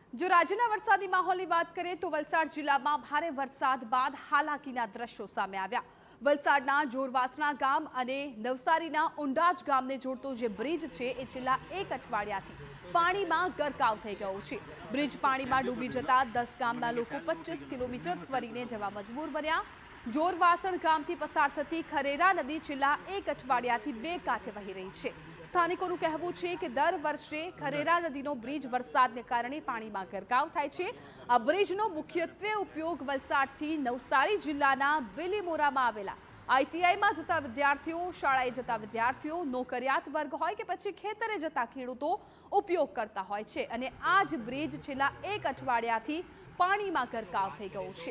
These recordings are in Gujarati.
જો રાજ્યના વરસાદી માહોલની વાત કરીએ તો વલસાડ જિલ્લામાં ભારે વરસાદ બાદ હાલાકીના દ્રશ્યો સામે આવ્યા। વલસાડના જોરવાસણા ગામ અને નવસારીના ઉંડાજ ગામને જોડતો જે બ્રિજ છે એ છેલ્લા એક અઠવાડિયાથી પાણીમાં ગરકાવ થઈ ગયો છે। બ્રિજ પાણીમાં ડૂબી જતા 10 ગામના લોકો 25 કિલોમીટર ફરીને જવા મજબૂર બન્યા। જોરવાસણ ગામથી પસાર થતી ખરેરા નદી છેલ્લા એક અઠવાડિયાથી બે કાંઠે વહી રહી છે। સ્થાનિકોનું કહેવું છે કે દર વર્ષે ખરેરા નદીનો બ્રિજ વરસાદને કારણે પાણીમાં ગરકાવ થાય છે। આ બ્રિજનો મુખ્યત્વે ઉપયોગ વલસાડથી નવસારી જિલ્લાના બિલીમોરામાં આવેલા આઈટીઆઈમાં જતા વિદ્યાર્થીઓ, શાળાએ જતા વિદ્યાર્થીઓ, નોકરિયાત વર્ગ હોય કે પછી ખેતરે જતા ખેડૂતો ઉપયોગ કરતા હોય છે અને આ જ બ્રિજ છેલ્લા એક અઠવાડિયાથી પાણીમાં ગરકાવ થઈ ગયો છે।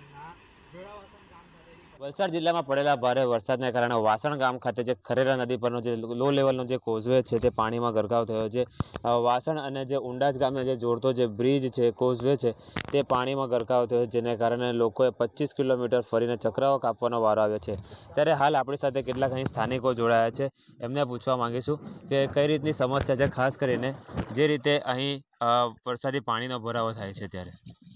વલસાડ જિલ્લામાં પડેલા ભારે વરસાદને કારણે વાસણ ગામ ખાતે જે ખરેરા નદી પરનો જે લો લેવલનો જે કોઝવે છે તે પાણીમાં ગરકાવ થયો છે। વાસણ અને જે ઉંડાજ ગામને જે જોડતો જે બ્રિજ છે, કોઝવે છે તે પાણીમાં ગરકાવ થયો, જેને કારણે લોકોએ 25 કિલોમીટર ફરીને ચક્રાઓ કાપવાનો વારો આવ્યો છે। ત્યારે હાલ આપણી સાથે કેટલાક અહીં સ્થાનિકો જોડાયા છે, એમને પૂછવા માંગીશું કે કઈ રીતની સમસ્યા છે, ખાસ કરીને જે રીતે અહીં વરસાદી પાણીનો ભરાવો થાય છે। ત્યારે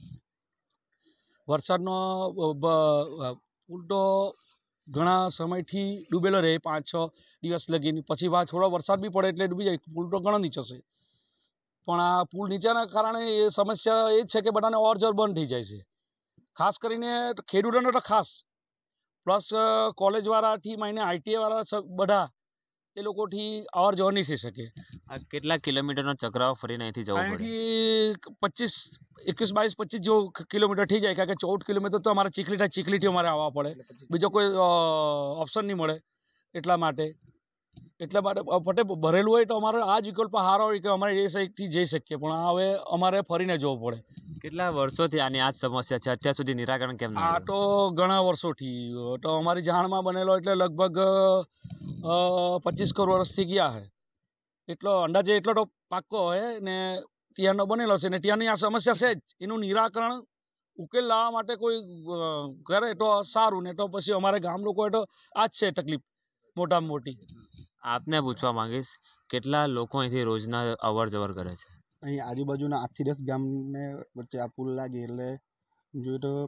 વરસાદનો પુલ તો ઘણા સમયથી ડૂબેલો રહે, 5-6 દિવસ લગીને, પછી થોડો વરસાદ બી પડે એટલે ડૂબી જાય। પુલ તો ઘણો નીચો છે, પણ આ પુલ નીચેના કારણે એ સમસ્યા એ જ છે કે બધાને અવરજવર બંધ થઈ જાય છે, ખાસ કરીને ખેડૂતોને તો ખાસ, પ્લસ કોલેજવાળાથી માંડીને આઈટીઆઈવાળા બધા એ લોકોથી અવરજવર નહીં થઈ શકે। આ કેટલા કિલોમીટરનો ચક્રાવો ફરીને અહીંથી જવું પડે? અહીંથી 21-22-25 જેવો કિલોમીટર થઈ જાય, કારણ કે 14 કિલોમીટર તો અમારે ચીખલીથી અમારે આવવા પડે, બીજો કોઈ ઓપ્શન નહીં મળે। એટલા માટે ફટે ભરેલું હોય તો અમારે આ જ વિકલ્પ સારો હોય કે અમારે એ સાઈડથી જઈ શકીએ, પણ હવે અમારે ફરીને જવું પડે। કેટલા વર્ષોથી આની આ જ સમસ્યા છે, અત્યાર સુધી નિરાકરણ કેમ? આ તો ઘણા વર્ષોથી, તો અમારી જાણમાં બનેલો એટલે લગભગ 25 વર્ષથી ગયા છે, એટલો અંદાજે એટલો તો પાક્કો હોય ને ત્યાંનો બનેલો છે ને ત્યાંની આ સમસ્યા છે જ, એનું નિરાકરણ ઉકેલ લાવવા માટે કોઈ કરે તો સારું, ને તો પછી અમારે ગામ લોકોએ તો આ જ છે તકલીફ મોટામાં મોટી। આપને પૂછવા માંગીશ, કેટલા લોકો અહીંથી રોજના અવર જવર કરે છે? અહીં આજુબાજુના 8 થી 10 ગામને વચ્ચે આ પુલ લાગે એટલે જોઈએ તો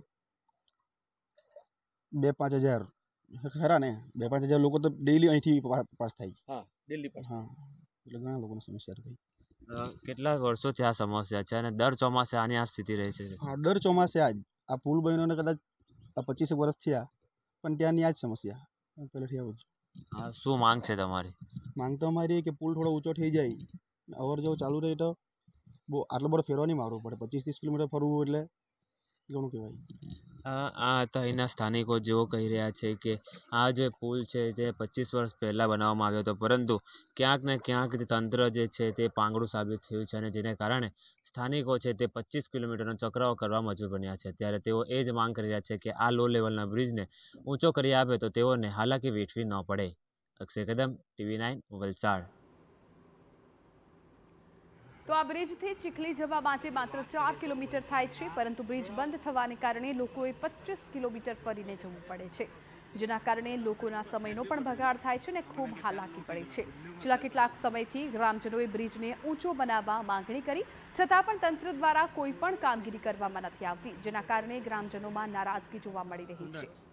2-5 હજાર ખરા ને, 2-5 હજાર લોકો તો ડેઈલી અહીંથી પાસ થાય। હા, દિલ્હી પાસ। હા, એટલે ઘણા લોકોની સમસ્યા થઈ। કેટલા વર્ષોથી આ સમસ્યા છે અને દર ચોમાસે આની આ સ્થિતિ રહે છે? હા, દર ચોમાસે આ પુલ બન્યો ને કદાચ 25 વર્ષ થયા, પણ ત્યાંની આ જ સમસ્યા પહેલેથી આવું જ। શું માંગ છે તમારી? માંગ તો અમારી કે પુલ થોડો ઊંચો થઈ જાય, અવર જવર ચાલુ રહે તો બહુ આટલો બધો ફેરવા નહીં મારવો પડે, 25-30 કિલોમીટર ફરવું એટલે ઘણું કહેવાય। આ તો અહીંના સ્થાનિકો જેઓ કહી રહ્યા છે કે આ જે પુલ છે તે 25 વર્ષ પહેલાં બનાવવામાં આવ્યો હતો, પરંતુ ક્યાંક ને ક્યાંક તંત્ર જે છે તે પાંગળું સાબિત થયું છે અને જેને કારણે સ્થાનિકો છે તે 25 કિલોમીટરનો ચક્રાવો કરવા મજબૂર બન્યા છે। ત્યારે તેઓ એ જ માંગ કરી રહ્યા છે કે આ લો લેવલના બ્રિજને ઊંચો કરી આપે તો તેઓને હાલાકી વેઠવી ન પડે। અક્ષય કદમ, TV9 વલસાડ। તો આ બ્રિજથી ચીખલી જવા માટે માત્ર 4 કિલોમીટર થાય છે, પરંતુ બ્રિજ બંધ થવાને કારણે લોકોએ 25 કિલોમીટર ફરીને જવું પડે છે, જેના કારણે લોકોના સમયનો પણ બગાડ થાય છે અને ખૂબ હાલાકી પડે છે। છેલ્લા કેટલાક સમયથી ગ્રામજનોએ બ્રિજને ઊંચો બનાવવા માંગણી કરી, છતાં પણ તંત્ર દ્વારા કોઈ પણ કામગીરી કરવામાં નથી આવતી, જેના કારણે ગ્રામજનોમાં નારાજગી જોવા મળી રહી છે।